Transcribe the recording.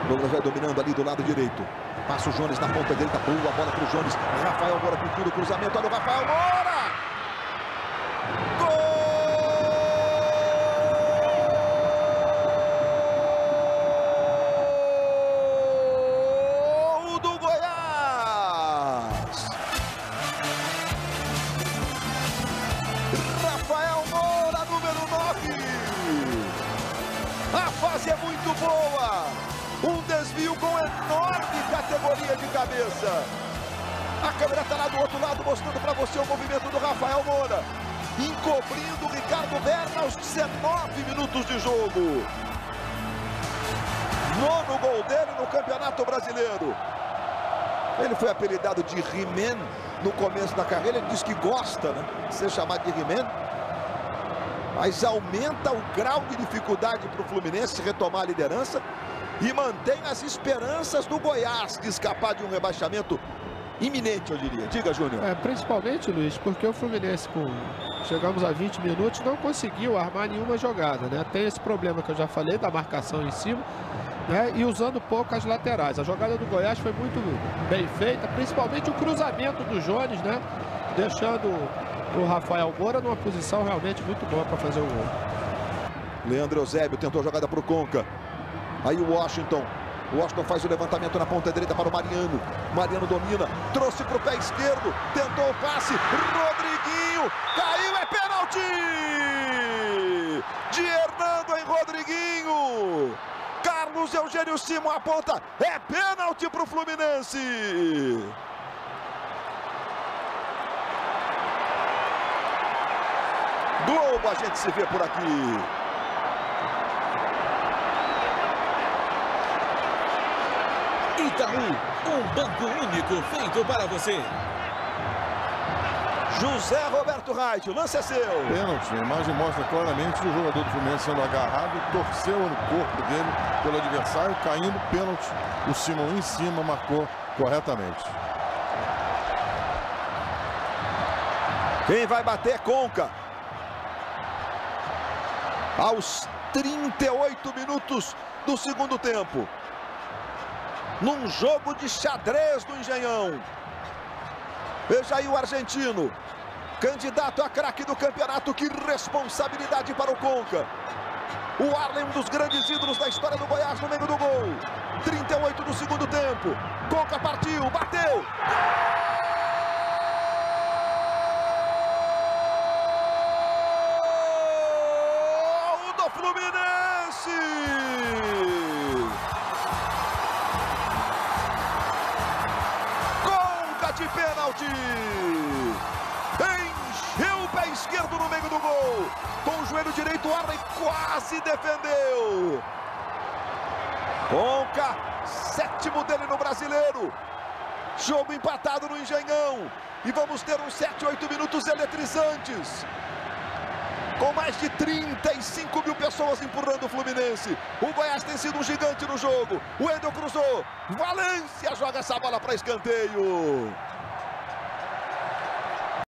Douglas vai dominando ali do lado direito. Passa o Jones na ponta direita. Boa bola para o Jones. Rafael Moura pedindo o cruzamento. Olha o Rafael Moura! Gol do Goiás! Rafael Moura, número 9. A fase é muito boa. Um desvio com enorme categoria de cabeça. A câmera está lá do outro lado mostrando para você o movimento do Rafael Moura, encobrindo o Ricardo Berna aos 19 minutos de jogo. 9º gol dele no Campeonato Brasileiro. Ele foi apelidado de He-Man no começo da carreira. Ele diz que gosta, né, de ser chamado de He-Man. Mas aumenta o grau de dificuldade para o Fluminense retomar a liderança e mantém as esperanças do Goiás de escapar de um rebaixamento iminente, eu diria. Diga, Júnior. Principalmente, Luiz, porque o Fluminense, chegamos a 20 minutos, não conseguiu armar nenhuma jogada, né? Tem esse problema que eu já falei, da marcação em cima, né? E usando pouco as laterais. A jogada do Goiás foi muito bem feita, principalmente o cruzamento do Jones, né? Deixando o Rafael Moura numa posição realmente muito boa para fazer o gol. Leandro Eusébio tentou a jogada para o Conca. Aí o Washington faz o levantamento na ponta direita para o Mariano. Mariano domina, trouxe para o pé esquerdo, tentou o passe, Rodriguinho, caiu, é pênalti! De Hernando em Rodriguinho. Carlos Eugênio Simon aponta, é pênalti para o Fluminense. Globo, a gente se vê por aqui. Itaú, um banco único feito para você. José Roberto Reit, o lance é seu. Pênalti, a imagem mostra claramente o jogador do Fluminense sendo agarrado, torceu no corpo dele pelo adversário, caindo, pênalti. O Simon em cima marcou corretamente. Quem vai bater é Conca. Aos 38 minutos do segundo tempo. Num jogo de xadrez do Engenhão. Veja aí o argentino, candidato a craque do campeonato. Que responsabilidade para o Conca. O Arlen, um dos grandes ídolos da história do Goiás, no meio do gol. 38 do segundo tempo. Conca partiu, bateu. Gol do Fluminense! De pênalti, encheu o pé esquerdo no meio do gol, com o joelho direito, o Arlen quase defendeu. Conca, 7º dele no Brasileiro, jogo empatado no Engenhão, e vamos ter uns 7, 8 minutos eletrizantes, com mais de 35 mil pessoas empurrando o Fluminense. O Goiás tem sido um gigante no jogo. O Wendel cruzou, Valência joga essa bola para escanteio.